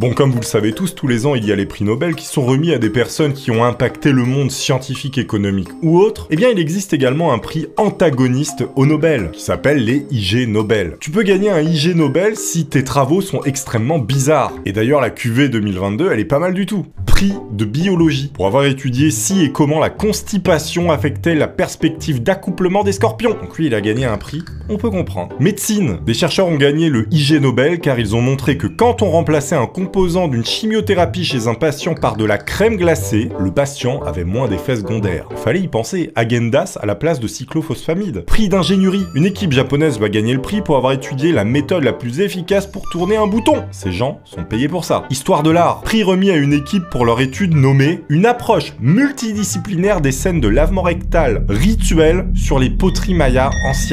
Bon, comme vous le savez tous les ans, il y a les prix Nobel qui sont remis à des personnes qui ont impacté le monde scientifique, économique ou autre. Eh bien, il existe également un prix antagoniste au Nobel, qui s'appelle les IG Nobel. Tu peux gagner un IG Nobel si tes travaux sont extrêmement bizarres. Et d'ailleurs, la QV 2022, elle est pas mal du tout. Prix de biologie, pour avoir étudié si et comment la constipation affectait la perspective d'accouplement des scorpions. Donc lui, il a gagné un prix, on peut comprendre. Médecine, des chercheurs ont gagné le IG Nobel car ils ont montré que quand on remplaçait un composant d'une chimiothérapie chez un patient par de la crème glacée, le patient avait moins d'effets secondaires. Fallait y penser, Häagen-Dazs à la place de cyclophosphamide. Prix d'ingénierie, une équipe japonaise va gagner le prix pour avoir étudié la méthode la plus efficace pour tourner un bouton. Ces gens sont payés pour ça. Histoire de l'art, prix remis à une équipe pour leur étude nommée « Une approche multidisciplinaire des scènes de lavement rectal rituel sur les poteries mayas anciennes ».